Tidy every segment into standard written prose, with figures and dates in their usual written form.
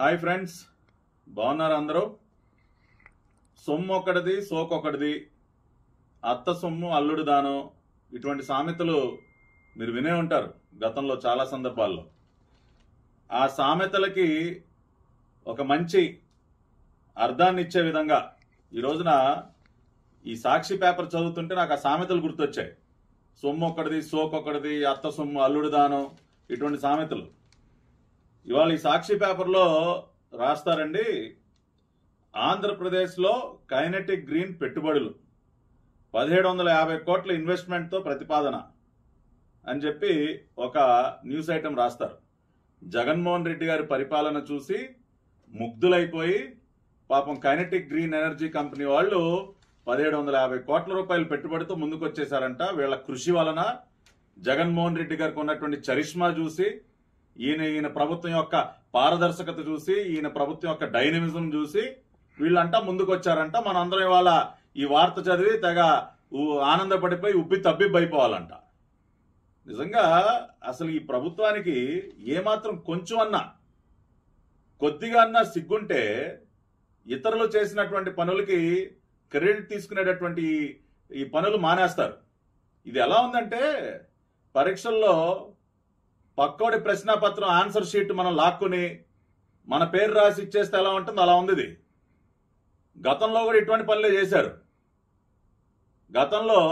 Hi friends, బాగున్నారు అందరూ? సొమ్ము ఒకటిది సోకొకటిది, అత్త సొమ్ము అల్లుడు దానం, ఇటువంటి సామెతలు మీరు వినే ఉంటారు గతంలో చాలా సందర్భాల్లో. ఆ సామెతలకి ఒక మంచి అర్థాన్ని ఇచ్చే విధంగా ఈ రోజున ఈ సాక్షి పేపర్ చదువుతుంటే నాకు ఆ సామెతలు గుర్తొచ్చాయి. సొమ్ము ఒకటిది సోకొకటిది, అత్త సొమ్ము అల్లుడు దానం, ఇటువంటి సామెతలు. ఇవాళ ఈ సాక్షి పేపర్లో రాస్తారండి, ఆంధ్రప్రదేశ్లో కైనెటిక్ గ్రీన్ పెట్టుబడులు 1750 కోట్ల ఇన్వెస్ట్మెంట్తో ప్రతిపాదన అని చెప్పి ఒక న్యూస్ ఐటమ్ రాస్తారు. జగన్మోహన్ రెడ్డి గారి పరిపాలన చూసి ముగ్ధులైపోయి పాపం కైనెటిక్ గ్రీన్ ఎనర్జీ కంపెనీ వాళ్ళు 1750 కోట్ల రూపాయలు పెట్టుబడితో ముందుకు వచ్చేసారంట. వీళ్ళ కృషి వలన జగన్మోహన్ రెడ్డి గారికి ఉన్నటువంటి చరిష్మా చూసి, ఈయన ప్రభుత్వం యొక్క పారదర్శకత చూసి, ఈయన ప్రభుత్వం యొక్క డైనమిజం చూసి వీళ్ళంతా ముందుకు వచ్చారంట. మనందరం ఇవాళ ఈ వార్త చదివి తెగ ఆనందపడిపోయి ఉబ్బి తబ్బిబ్బైపోవాలంట. నిజంగా అసలు ఈ ప్రభుత్వానికి ఏమాత్రం కొంచెం అన్నా కొద్దిగా అన్నా సిగ్గుంటే ఇతరులు చేసినటువంటి పనులకి క్రెడిట్ తీసుకునేటటువంటి ఈ పనులు మానేస్తారు. ఇది ఎలా ఉందంటే, పరీక్షల్లో పక్కోడి ప్రశ్నాపత్రం ఆన్సర్ షీట్ మనం లాక్కుని మన పేరు రాసి ఇచ్చేస్తే ఎలా ఉంటుందో అలా ఉంది ఇది. గతంలో కూడా ఇటువంటి పనులే చేశారు. గతంలో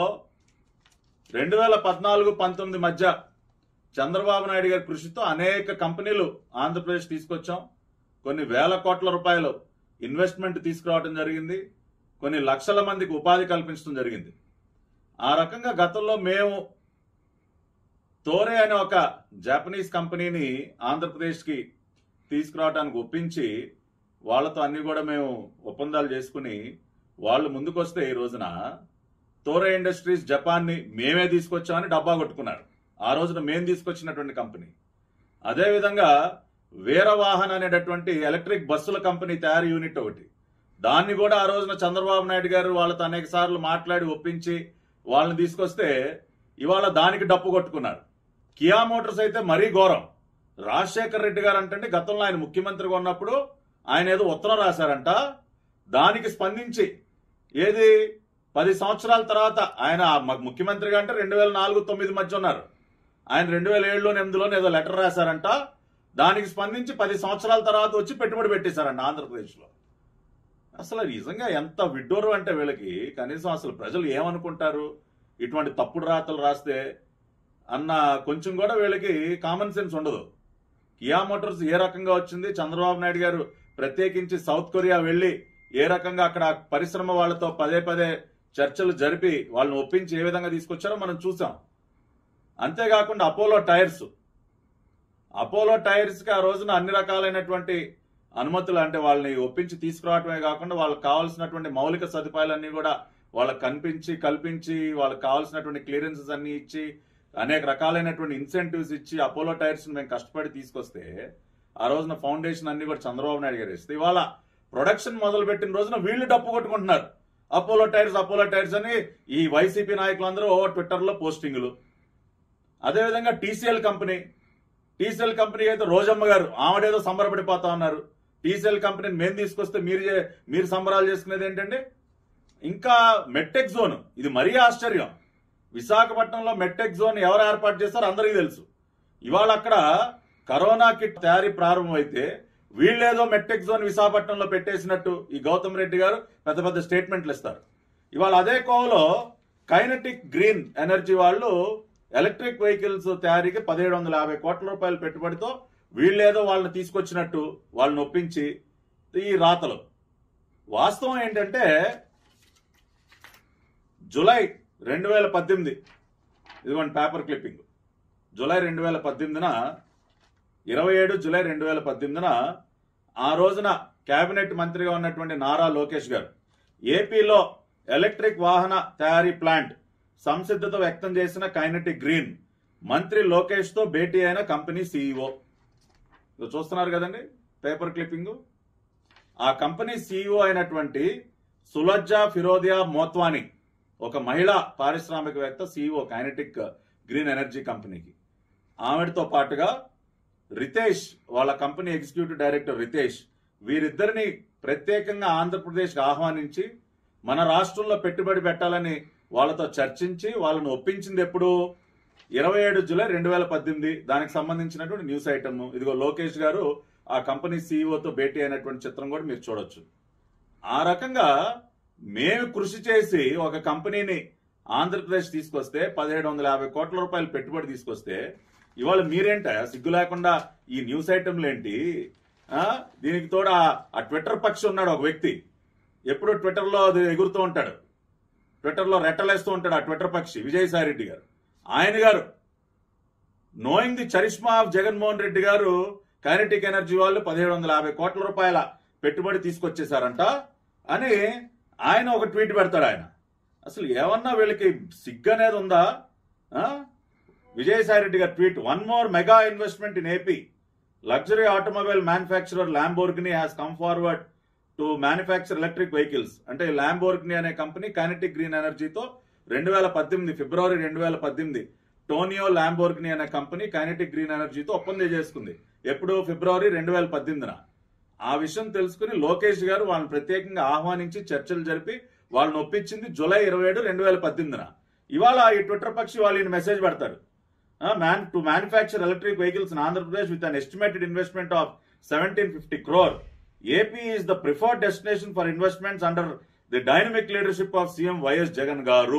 2014-19 మధ్య చంద్రబాబు నాయుడు గారి కృషితో అనేక కంపెనీలు ఆంధ్రప్రదేశ్ తీసుకొచ్చాం. కొన్ని వేల కోట్ల రూపాయలు ఇన్వెస్ట్మెంట్ తీసుకురావడం జరిగింది. కొన్ని లక్షల మందికి ఉపాధి కల్పించడం జరిగింది. ఆ రకంగా గతంలో మేము తోరే అనే ఒక జపనీస్ కంపెనీని ఆంధ్రప్రదేశ్కి తీసుకురావడానికి ఒప్పించి వాళ్ళతో అన్ని కూడా మేము ఒప్పందాలు చేసుకుని వాళ్ళు ముందుకొస్తే ఈ రోజున తోరే ఇండస్ట్రీస్ జపాన్ని మేమే తీసుకొచ్చామని డబ్బా కొట్టుకున్నారు. ఆ రోజున మేము తీసుకొచ్చినటువంటి కంపెనీ. అదేవిధంగా వీరవాహన్ అనేటటువంటి ఎలక్ట్రిక్ బస్సుల కంపెనీ తయారీ యూనిట్ ఒకటి, దాన్ని కూడా ఆ రోజున చంద్రబాబు నాయుడు గారు వాళ్ళతో అనేక సార్లు మాట్లాడి ఒప్పించి వాళ్ళని తీసుకొస్తే ఇవాళ దానికి డప్పు కొట్టుకున్నారు. కియా మోటార్స్ అయితే మరీ ఘోరం. రాజశేఖర్ రెడ్డి గారు అంటే గతంలో ఆయన ముఖ్యమంత్రిగా ఉన్నప్పుడు ఆయన ఏదో ఉత్తరం రాశారంట. దానికి స్పందించి ఏది 10 సంవత్సరాల తర్వాత ఆయన ముఖ్యమంత్రిగా అంటే 2004-9 మధ్య ఉన్నారు. ఆయన 2007-8 ఏదో లెటర్ రాశారంట. దానికి స్పందించి 10 సంవత్సరాల తర్వాత వచ్చి పెట్టుబడి పెట్టేశారంట ఆంధ్రప్రదేశ్లో. అసలు నిజంగా ఎంత విడ్డూరం అంటే వీళ్ళకి కనీసం అసలు ప్రజలు ఏమనుకుంటారు ఇటువంటి తప్పుడు రాతలు రాస్తే అన్న కొంచెం కూడా వీళ్ళకి కామన్ సెన్స్ ఉండదు. కియా మోటార్స్ ఏ రకంగా వచ్చింది, చంద్రబాబు నాయుడు గారు ప్రత్యేకించి సౌత్ కొరియా వెళ్లి ఏ రకంగా అక్కడ పరిశ్రమ వాళ్ళతో పదే చర్చలు జరిపి వాళ్ళని ఒప్పించి ఏ విధంగా తీసుకొచ్చారో మనం చూసాం. అంతేకాకుండా అపోలో టైర్స్కి ఆ రోజున అన్ని రకాలైనటువంటి అనుమతులు, అంటే వాళ్ళని ఒప్పించి తీసుకురావటమే కాకుండా వాళ్ళకి కావాల్సినటువంటి మౌలిక సదుపాయాలన్నీ కూడా వాళ్ళకి కల్పించి వాళ్ళకి కావాల్సినటువంటి క్లియరెన్సెస్ అన్ని ఇచ్చి అనేక రకాలైనటువంటి ఇన్సెంటివ్స్ ఇచ్చి అపోలో టైర్స్ మేము కష్టపడి తీసుకొస్తే ఆ రోజున ఫౌండేషన్ అన్ని కూడా చంద్రబాబు నాయుడు గారు ఇస్తే ఇవాళ ప్రొడక్షన్ మొదలు పెట్టిన రోజున వీళ్ళు డప్పు కొట్టుకుంటున్నారు. అపోలో టైర్స్ అని ఈ వైసీపీ నాయకులందరూ ట్విట్టర్లో పోస్టింగులు. అదేవిధంగా టీసీఎల్ కంపెనీ అయితే రోజమ్మ గారు ఆవిడేదో సంబరపడిపోతా ఉన్నారు. టీసీఎల్ కంపెనీని మేము తీసుకొస్తే మీరు సంబరాలు చేసుకునేది ఏంటండి? ఇంకా మెట్టెక్ జోన్, ఇది మరీ ఆశ్చర్యం. విశాఖపట్నంలో మెట్టెక్ జోన్ ఎవరు ఏర్పాటు చేస్తారో అందరికీ తెలుసు. ఇవాళ అక్కడ కరోనా కిట్ తయారీ ప్రారంభమైతే వీళ్ళేదో మెట్టెక్ జోన్ విశాఖపట్నంలో పెట్టేసినట్టు ఈ గౌతమ్ రెడ్డి గారు పెద్ద స్టేట్మెంట్లు ఇస్తారు. ఇవాళ అదే కోవలో కైనెటిక్ గ్రీన్ ఎనర్జీ వాళ్ళు ఎలక్ట్రిక్ వెహికల్స్ తయారీకి 1750 కోట్ల రూపాయల పెట్టుబడితో వీళ్ళేదో వాళ్ళని తీసుకొచ్చినట్టు వాళ్ళని ఒప్పించి ఈ రాతలు. వాస్తవం ఏంటంటే జూలై 2018, ఇదిగోండి పేపర్ క్లిప్పింగ్, జూలై 2018న 27 జూలై 2018న ఆ రోజున కేబినెట్ మంత్రిగా ఉన్నటువంటి నారా లోకేష్ గారు ఏపీలో ఎలక్ట్రిక్ వాహన తయారీ ప్లాంట్ సంసిద్ధత వ్యక్తం చేసిన కైనెటిక్ గ్రీన్ మంత్రి లోకేష్ తో భేటీ అయిన కంపెనీ సీఈఓ. చూస్తున్నారు కదండి పేపర్ క్లిప్పింగ్. ఆ కంపెనీ సీఈఓ అయినటువంటి సులజ్జా ఫిరోదియా మోత్వానీ, ఒక మహిళా పారిశ్రామికవేత్త, సీఈఓ కైనెటిక్ గ్రీన్ ఎనర్జీ కంపెనీకి. ఆవిడతో పాటుగా రితేష్, వాళ్ళ కంపెనీ ఎగ్జిక్యూటివ్ డైరెక్టర్ రితేష్, వీరిద్దరిని ప్రత్యేకంగా ఆంధ్రప్రదేశ్కి ఆహ్వానించి మన రాష్ట్రంలో పెట్టుబడి పెట్టాలని వాళ్ళతో చర్చించి వాళ్ళను ఒప్పించింది ఎప్పుడు? 27 జూలై 2018. దానికి సంబంధించినటువంటి న్యూస్ ఐటమ్ ఇదిగో. లోకేష్ గారు ఆ కంపెనీ సీఈఓతో భేటీ అయినటువంటి చిత్రం కూడా మీరు చూడొచ్చు. ఆ రకంగా మేము కృషి చేసి ఒక కంపెనీని ఆంధ్రప్రదేశ్ తీసుకొస్తే 1750 కోట్ల రూపాయలు పెట్టుబడి తీసుకొస్తే ఇవాళ మీరేంట సిగ్గు లేకుండా ఈ న్యూస్ ఐటమ్లు ఏంటి? దీనికి తోడు ఆ ట్విట్టర్ పక్షి ఉన్నాడు ఒక వ్యక్తి, ఎప్పుడు ట్విట్టర్లో అది ఎగురుతూ ఉంటాడు, ట్విట్టర్లో రెట్టలేస్తూ ఉంటాడు ఆ ట్విట్టర్ పక్షి, విజయసాయి రెడ్డి గారు. ఆయన గారు knowing the charisma of Jaganmohan Reddy గారు కైనెటిక్ ఎనర్జీ వాళ్ళు 1750 కోట్ల రూపాయల పెట్టుబడి తీసుకొచ్చేసారంట అని ఆయన ఒక ట్వీట్ పెడతాడు. ఆయన అసలు ఏమన్నా వీళ్ళకి సిగ్గు అనేది ఉందా? విజయసాయి రెడ్డి గారి tweet, one more mega investment in AP. Luxury automobile manufacturer Lamborghini has come forward to manufacture electric vehicles. అంటే ల్యాంబోర్గినీ అనే కంపెనీ కైనెటిక్ గ్రీన్ ఎనర్జీతో 2018 ఫిబ్రవరి 2018 టోనియో ల్యాంబోర్గినీ అనే కంపెనీ కైనెటిక్ గ్రీన్ ఎనర్జీతో ఒప్పందం చేసుకుంది. ఎప్పుడు? ఫిబ్రవరి 2018. ఆ విషయం తెలుసుకుని లోకేష్ గారు వాళ్ళని ప్రత్యేకంగా ఆహ్వానించి చర్చలు జరిపి వాళ్ళని ఒప్పించింది జూలై 27, 2018. ఇవాళ ఈ ట్విట్టర్ పక్షి వాళ్ళు మెసేజ్ పెడతారు, to manufacture electric vehicles in Andhra Pradesh with an estimated investment of 1750 crore. AP is the preferred destination for investments under the dynamic leadership of CM YS Jagan గారు.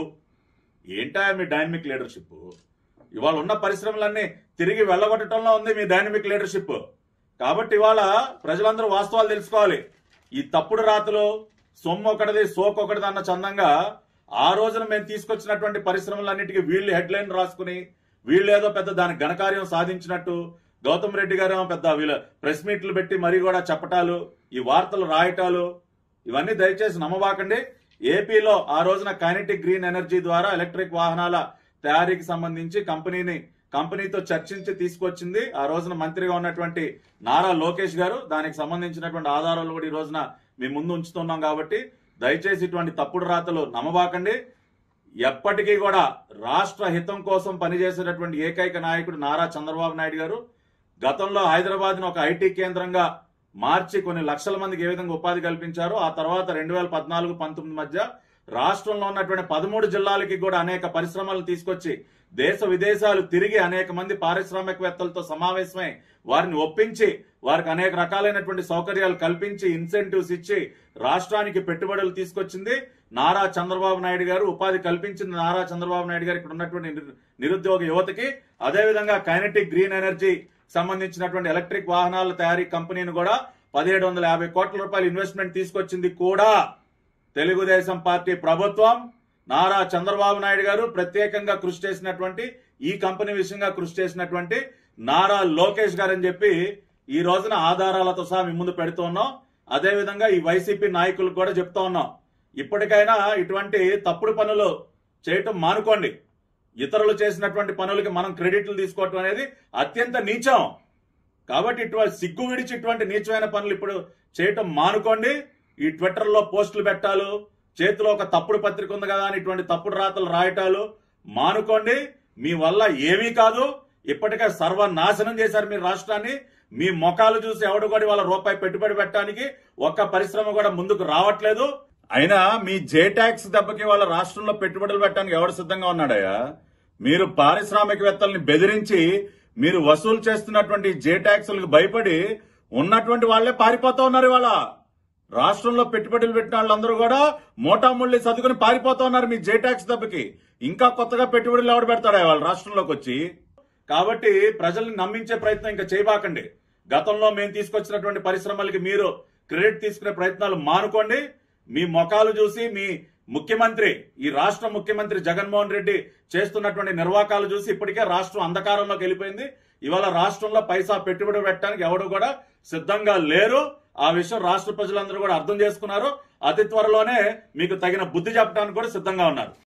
ఏంటా మీ డైనమిక్ లీడర్షిప్? ఇవాళ ఉన్న పరిశ్రమలన్నీ తిరిగి వెళ్ళగొట్టడంలో ఉంది మీ డైనమిక్ లీడర్షిప్. కాబట్టి ఇవాళ ప్రజలందరూ వాస్తవాలు తెలుసుకోవాలి. ఈ తప్పుడు రాతలు సొమ్ము ఒకటిది సోకొకటిది అన్న చందంగా ఆ రోజున మేము తీసుకొచ్చినటువంటి పరిశ్రమలన్నిటికీ వీళ్ళు హెడ్లైన్ రాసుకుని వీళ్ళేదో పెద్ద దాని ఘనకార్యం సాధించినట్టు గౌతమ్ రెడ్డి గారు పెద్ద వీళ్ళ ప్రెస్ మీట్లు పెట్టి మరీ కూడా చెప్పటాలు, ఈ వార్తలు రాయటాలు, ఇవన్నీ దయచేసి నమ్మబాకండి. ఏపీలో ఆ రోజున కైనెటిక్ గ్రీన్ ఎనర్జీ ద్వారా ఎలక్ట్రిక్ వాహనాల తయారీకి సంబంధించి కంపెనీతో చర్చించి తీసుకొచ్చింది ఆ రోజున మంత్రిగా ఉన్నటువంటి నారా లోకేష్ గారు. దానికి సంబంధించినటువంటి ఆధారాలు కూడా ఈ రోజున మీ ముందు ఉంచుతున్నాం. కాబట్టి దయచేసి ఇటువంటి తప్పుడు రాతలు నమ్మబాకండి. ఎప్పటికీ కూడా రాష్ట్ర హితం కోసం పనిచేసేటటువంటి ఏకైక నాయకుడు నారా చంద్రబాబు నాయుడు గారు. గతంలో హైదరాబాద్ ను ఒక ఐటీ కేంద్రంగా మార్చి కొన్ని లక్షల మందికి ఏ విధంగా ఉపాధి కల్పించారో, ఆ తర్వాత 2014-19 మధ్య రాష్ట్రంలో ఉన్నటువంటి 13 జిల్లాలకి కూడా అనేక పరిశ్రమలు తీసుకొచ్చి దేశ విదేశాలు తిరిగి అనేక మంది పారిశ్రామికవేత్తలతో సమావేశమై వారిని ఒప్పించి వారికి అనేక రకాలైనటువంటి సౌకర్యాలు కల్పించి ఇన్సెంటివ్స్ ఇచ్చి రాష్ట్రానికి పెట్టుబడులు తీసుకొచ్చింది నారా చంద్రబాబు నాయుడు గారు. ఉపాధి కల్పించింది నారా చంద్రబాబు నాయుడు గారు ఇక్కడ ఉన్నటువంటి నిరుద్యోగ యువతకి. అదేవిధంగా కైనెటిక్ గ్రీన్ ఎనర్జీ సంబంధించినటువంటి ఎలక్ట్రిక్ వాహనాల తయారీ కంపెనీని కూడా 1750 కోట్ల రూపాయల ఇన్వెస్ట్మెంట్ తీసుకొచ్చింది కూడా తెలుగుదేశం పార్టీ ప్రభుత్వం. నారా చంద్రబాబు నాయుడు గారు ప్రత్యేకంగా కృషి చేసినటువంటి ఈ కంపెనీ విషయంగా కృషి చేసినటువంటి నారా లోకేష్ గారు అని చెప్పి ఈ రోజున ఆధారాలతో సహా మీ ముందు పెడుతూ ఉన్నాం. అదేవిధంగా ఈ వైసీపీ నాయకులకు కూడా చెప్తా ఉన్నాం, ఇప్పటికైనా ఇటువంటి తప్పుడు పనులు చేయటం మానుకోండి. ఇతరులు చేసినటువంటి పనులకి మనం క్రెడిట్లు తీసుకోవటం అనేది అత్యంత నీచం. కాబట్టి ఇటువంటి సిగ్గు విడిచి ఇటువంటి నీచమైన పనులు ఇప్పుడు చేయటం మానుకోండి. ఈ ట్విట్టర్లో పోస్టులు పెట్టాలు, చేతిలో ఒక తప్పుడు పత్రిక ఉంది కదా అని ఇటువంటి తప్పుడు రాతలు రాయటాలు మానుకోండి. మీ వల్ల ఏమీ కాదు. ఇప్పటికే సర్వనాశనం చేశారు మీరు రాష్ట్రాన్ని. మీ మొఖాలు చూసి ఎవడు కూడా వాళ్ళ రూపాయి పెట్టుబడి పెట్టడానికి ఒక్క పరిశ్రమ కూడా ముందుకు రావట్లేదు. అయినా మీ జే ట్యాక్స్ దెబ్బకి వాళ్ళ రాష్ట్రంలో పెట్టుబడులు పెట్టడానికి ఎవడు సిద్ధంగా ఉన్నాడయ్యా? మీరు పారిశ్రామికవేత్తల్ని బెదిరించి మీరు వసూలు చేస్తున్నటువంటి జే ట్యాక్స్లకు భయపడి ఉన్నటువంటి వాళ్లే పారిపోతా ఉన్నారు. ఇవాళ రాష్ట్రంలో పెట్టుబడులు పెట్టిన వాళ్ళందరూ కూడా మోటాముళ్ళి సర్దుకుని పారిపోతా ఉన్నారు మీ జే ట్యాక్స్ దెబ్బకి. ఇంకా కొత్తగా పెట్టుబడులు ఎవడు పెడతాడా వాళ్ళ రాష్ట్రంలోకి వచ్చి? కాబట్టి ప్రజల్ని నమ్మించే ప్రయత్నం ఇంకా చేయబాకండి. గతంలో మేము తీసుకొచ్చినటువంటి పరిశ్రమలకి మీరు క్రెడిట్ తీసుకునే ప్రయత్నాలు మానుకోండి. మీ మొఖాలు చూసి మీ ముఖ్యమంత్రి, ఈ రాష్ట్ర ముఖ్యమంత్రి జగన్మోహన్ రెడ్డి చేస్తున్నటువంటి నిర్వాకాలు చూసి ఇప్పటికే రాష్ట్రం అంధకారంలోకి వెళ్ళిపోయింది. ఇవాళ రాష్ట్రంలో పైసా పెట్టుబడి పెట్టడానికి ఎవడు కూడా సిద్ధంగా లేరు. ఆ విషయం రాష్ట్ర ప్రజలందరూ కూడా అర్థం చేసుకున్నారు. అతి త్వరలోనే మీకు తగిన బుద్ధి చెప్పడానికి కూడా సిద్ధంగా ఉన్నారు.